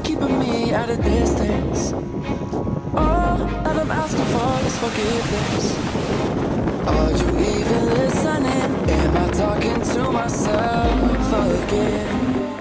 keeping me at a distance. All that I'm asking for is forgiveness. Are you even listening? Am I talking to myself again?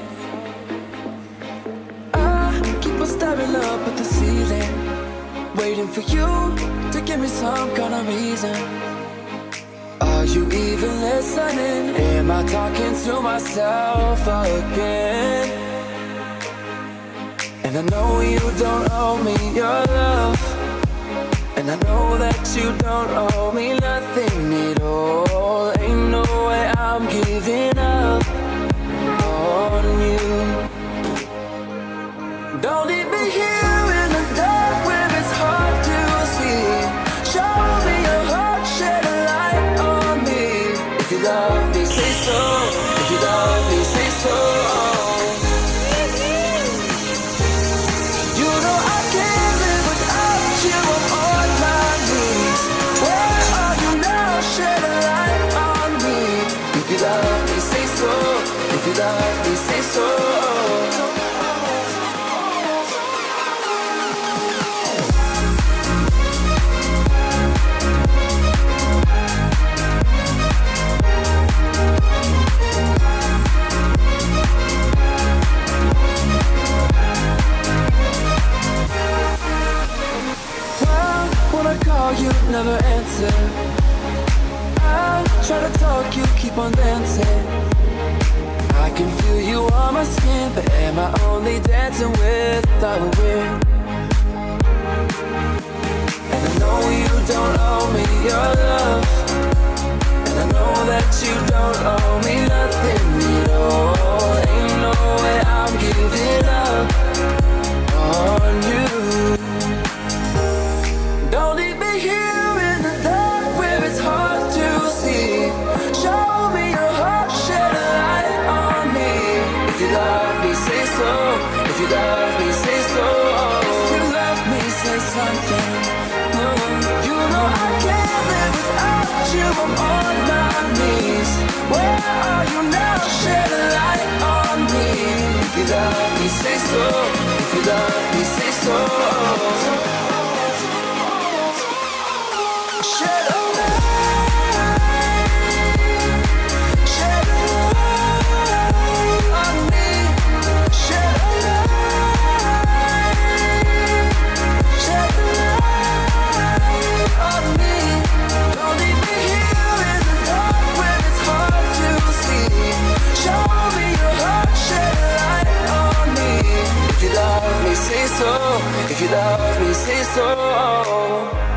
I keep on staring up at the ceiling, waiting for you to give me some kind of reason. Are you even listening? Am I talking to myself again? And I know you don't owe me your love, and I know that you don't owe me nothing at all. Ain't no way I'm giving up on you. Don't leave me here in the dark where it's hard to see. Show me your heart, shed a light on me. If you love me, say so. If you love me, say so. You know I can't live without you. I'm on my knees. Where are you now? Shed a light on me. If you love me, say so. If you love me, say so. You never answer. I try to talk, you keep on dancing. I can feel you on my skin, but am I only dancing with the wind? And I know you don't owe me your love, and I know that you don't owe me nothing at all. Ain't no way I'm giving up on you. Don't leave me here in the dark where it's hard to see. Show me your heart, shed a light on me. If you love me, say so. If you love me, say so. If you love me, say something. You know I can't live without you. I'm on my knees. Where are you now? Shed a light on me. If you love me, say so. If you love me, say so. Shed a light, shed a light on me. Shed a light, shed a light on me. Don't leave me here in the dark where it's hard to see. Show me your heart, shed a light on me. If you love me, say so. If you love me, say so.